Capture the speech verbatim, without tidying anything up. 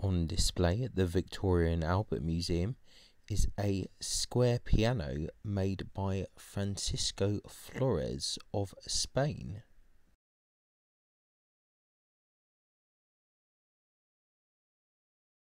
On display at the Victoria and Albert Museum is a square piano made by Francisco Florez of Spain.